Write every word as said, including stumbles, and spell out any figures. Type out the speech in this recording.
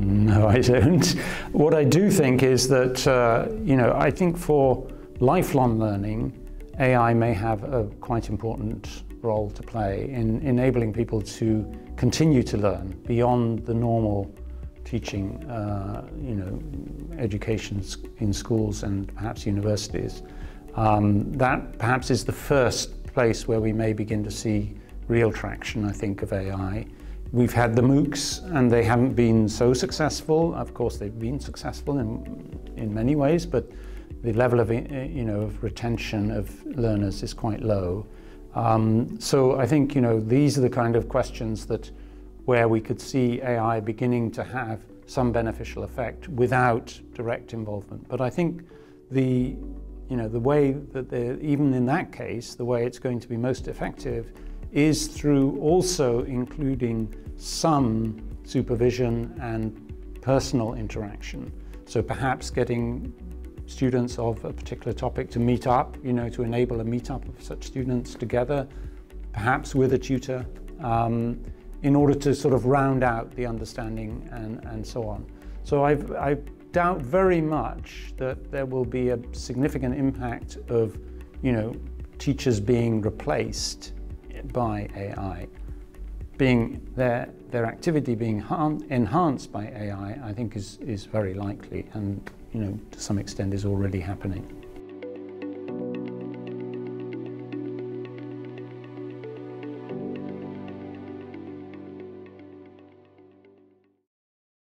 No, I don't. What I do think is that, uh, you know, I think for lifelong learning, A I may have a quite important role to play in enabling people to continue to learn beyond the normal teaching, uh, you know, education in schools and perhaps universities. Um, that perhaps is the first place where we may begin to see real traction, I think, of A I. We've had the MOOCs and they haven't been so successful. Of course, they've been successful in, in many ways, but the level of, you know, of retention of learners is quite low. Um, so I think, you know, these are the kind of questions that where we could see A I beginning to have some beneficial effect without direct involvement. But I think the, you know, the way that they're, even in that case, the way it's going to be most effective is through also including some supervision and personal interaction. So perhaps getting students of a particular topic to meet up, you know, to enable a meetup of such students together, perhaps with a tutor, um, in order to sort of round out the understanding and, and so on. So I've, I doubt very much that there will be a significant impact of, you know, teachers being replaced by A I. Being their, their activity being enhanced by A I, I think is, is very likely and, you know, to some extent is already happening.